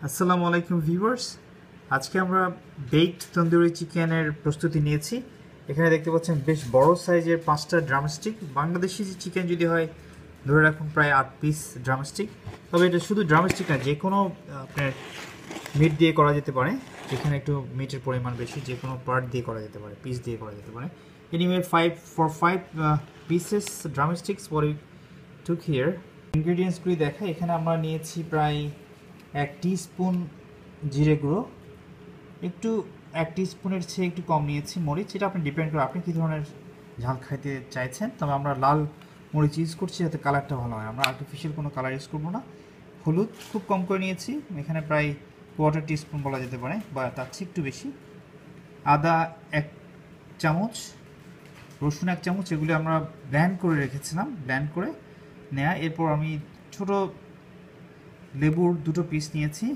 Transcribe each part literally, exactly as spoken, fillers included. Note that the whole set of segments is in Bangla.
আসসালামু আলাইকুম ভিউয়ার্স, আজকে আমরা বেকড তন্দুরি চিকেনের প্রস্তুতি নিয়েছি। এখানে দেখতে পাচ্ছেন বেশ বড় সাইজের পাঁচটা ড্রামস্টিক। বাংলাদেশি চিকেন যদি হয় ধরে রাখুন প্রায় আট পিস ড্রামস্টিক। তবে এটা শুধু ড্রামস্টিক না, যে কোনো আপনার মিট দিয়ে করা যেতে পারে। যেখানে একটু মিটের পরিমাণ বেশি, যে কোনো পার্ট দিয়ে করা যেতে পারে, পিস দিয়ে করা যেতে পারে। Anyway five for five pieces drumsticks for took here. ইনগ্রিডিয়েন্টসগুলি দেখা, এখানে আমরা নিয়েছি প্রায় এক টিস্পুন জিরে গুঁড়ো, একটু এক টিস্পুনের চেয়ে একটু কম নিয়েছি মরিচ। এটা আপনি ডিপেন্ড করে আপনি কী ধরনের ঝাল খাইতে চাইছেন। তবে আমরা লাল মরিচ ইউজ করছি যাতে কালারটা ভালো হয়, আমরা আর্টিফিশিয়াল কোনো কালার ইউজ করবো না। হলুদ খুব কম করে নিয়েছি, এখানে প্রায় কোয়ার্টার টিস্পুন বলা যেতে পারে বা তার চেয়ে একটু বেশি। আদা এক চামচ, রসুন এক চামচ, এগুলি আমরা ব্ল্যান্ড করে রেখেছিলাম, ব্ল্যান্ড করে নেয়া। এরপর আমি ছোট লেবুর দুটো পিস নিয়েছি,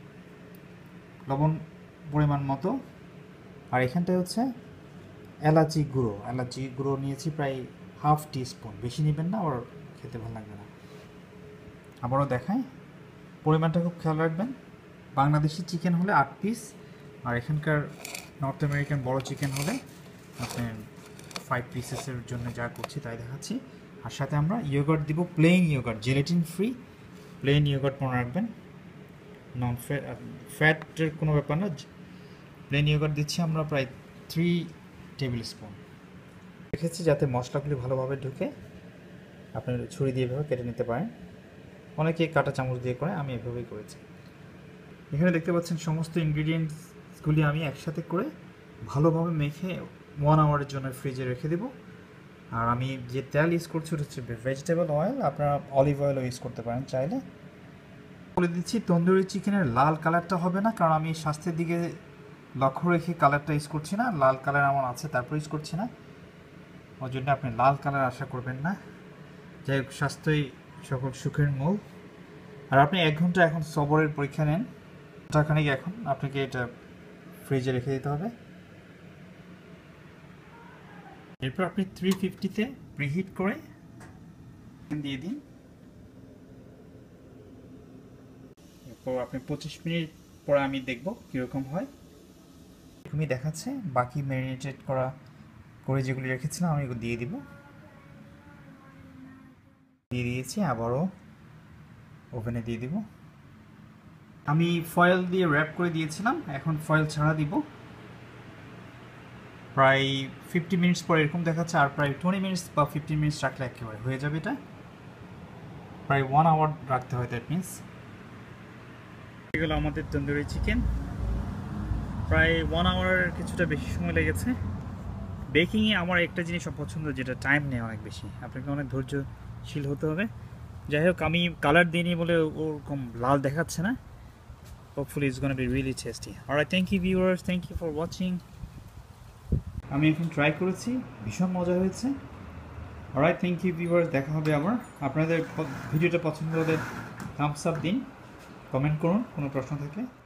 লবণ পরিমাণ মতো। আর এখানটায় হচ্ছে এলাচি গুঁড়ো, এলাচি গুঁড়ো নিয়েছি প্রায় হাফ টিস্পুন, বেশি নেবেন না, আবার খেতে ভালো লাগবে না। আবারও দেখাই, পরিমাণটা খুব খেয়াল রাখবেন। বাংলাদেশি চিকেন হলে আট পিস, আর এখানকার নর্থ আমেরিকান বড় চিকেন হলে আপনার ফাইভ পিসেসের জন্য যা করছি তাই দেখাচ্ছি। আর সাথে আমরা ইয়োগার্ট দিব, plain yogurt, gelatin free plain yogurt মনে রাখবেন, নন ফ্যাট ফ্যাটের কোনো ব্যাপার না। প্লেন ইয়োগার্ট দিচ্ছি আমরা প্রায় থ্রি টেবিল স্পুন রেখেছি যাতে মশলাগুলি ভালোভাবে ঢুকে। আপনি ছুরি দিয়ে এভাবে কেটে নিতে পারেন, অনেকে কাঁটা চামচ দিয়ে করে, আমি এভাবেই করেছি। এখানে দেখতে পাচ্ছেন সমস্ত ইনগ্রিডিয়েন্টসগুলি আমি একসাথে করে ভালোভাবে মেখে ওয়ান আওয়ারের জন্য ফ্রিজে রেখে দেবো। আর আমি যে তেল ইউজ করছি ওটা হচ্ছে ভেজিটেবল অয়েল, আপনারা অলিভ অয়েলও ইউজ করতে পারেন চাইলে। বলে দিচ্ছি, তন্দুরি চিকেনের লাল কালারটা হবে না, কারণ আমি স্বাস্থ্যের দিকে লক্ষ্য রেখে কালারটা ইউজ করছি না। লাল কালার আমার আছে তারপর ইউজ করছি না, ওই জন্য আপনি লাল কালার আশা করবেন না। যাই হোক, স্বাস্থ্যই সকল সুখের মূল। আর আপনি এক ঘন্টা এখন সবরের পরীক্ষা নেন, ঘন্টাখানিক এখন আপনাকে এটা ফ্রিজে রেখে দিতে হবে। এরপর আপনি থ্রি ফিফটিতে প্রিহিট করে দিয়ে দিন। এরপর আপনি পঁচিশ মিনিট পরে আমি দেখব কীরকম হয়। এরকমই দেখাচ্ছে। বাকি ম্যারিনেটেড করা করে যেগুলি রেখেছিলাম আমি এগুলো দিয়ে দিব, দিয়ে দিয়েছি। আবারও ওভেনে দিয়ে দিব। আমি ফয়েল দিয়ে র্যাপ করে দিয়েছিলাম, এখন ফয়েল ছাড়া দিব। প্রায় ফিফটি মিনিটস পরে এরকম দেখাচ্ছে, আর প্রায় টোয়েন্টি মিনিটস বা ফিফটিন মিনিটস রাখলে একেবারে হয়ে যাবে। এটা প্রায় ওয়ান আওয়ার রাখতে হয়, দ্যাট মিনস। এগুলো আমাদের তন্দুরি চিকেন, প্রায় ওয়ান আওয়ারের কিছুটা বেশি সময় লেগেছে। বেকিংয়ে আমার একটা জিনিস পছন্দ, যেটা টাইম নেয় অনেক বেশি, আপনাকে অনেক ধৈর্যশীল হতে হবে। যাই হোক, আমি কালার দিইনি বলে ওরকম লাল দেখাচ্ছে না। Hopefully it's gonna be really tasty. Alright, thank you viewers, thank you for watching. আমি এখন ট্রাই করেছি, ভীষণ মজা হয়েছে। অলরাইট, থ্যাংক ইউ ভিউয়ার্স, দেখা হবে আবার। আপনাদের ভিডিওটা পছন্দ হলে থামস আপ দিন, কমেন্ট করুন কোনো প্রশ্ন থাকলে।